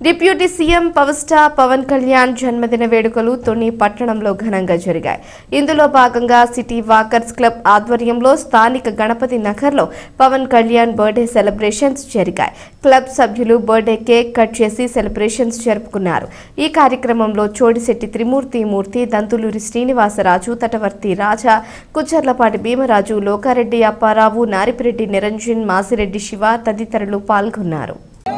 Deputy CM power star Pawan Kalyan జన్మదిన వేడుకలు తొని పట్టణంలో ఘనంగా జరిగాయి. ఇందులో భాగంగా సిటీ వాకర్స్ క్లబ్ ఆధ్వర్యంలో స్థానిక గణపతి నగర్లో పవన్ కళ్యాణ్ బర్త్డే సెలబ్రేషన్స్ జరిగాయి. క్లబ్ సభ్యులు బర్త్డే కేక్ కట్ చేసి సెలబ్రేషన్స్ జరుపుకున్నారు. ఈ కార్యక్రమంలో చోడిశెట్టి త్రిమూర్తి, దంతులూరి శ్రీనివాసరాజు, తటవర్తి రాజా, కుచ్చర్లపాటి భీమరాజు, లోకారెడ్డి అప్పారావు, నారిపిరెడ్డి నిరంజన్, మాసిరెడ్డి శివ తదితరులు పాల్గొన్నారు.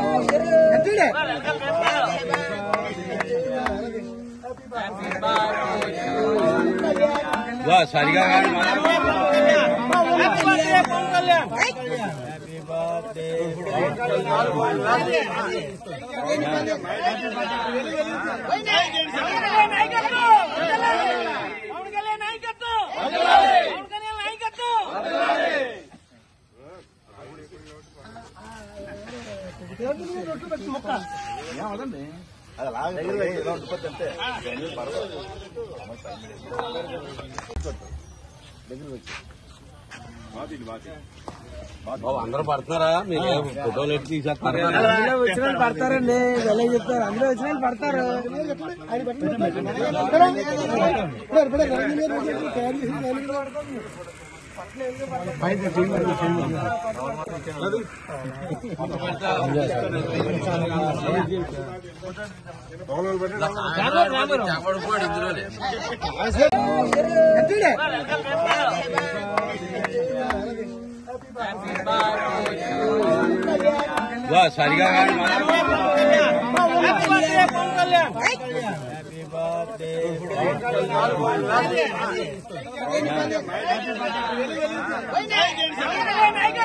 అందరూ పడుతున్నారా? మీరు ఫోటోలు ఎట్టి తీసేస్తారా? వచ్చిన పడతారండి, వెళ్ళి చెప్తారు. అందరూ వచ్చిన పడతారు. సరిగా Hey,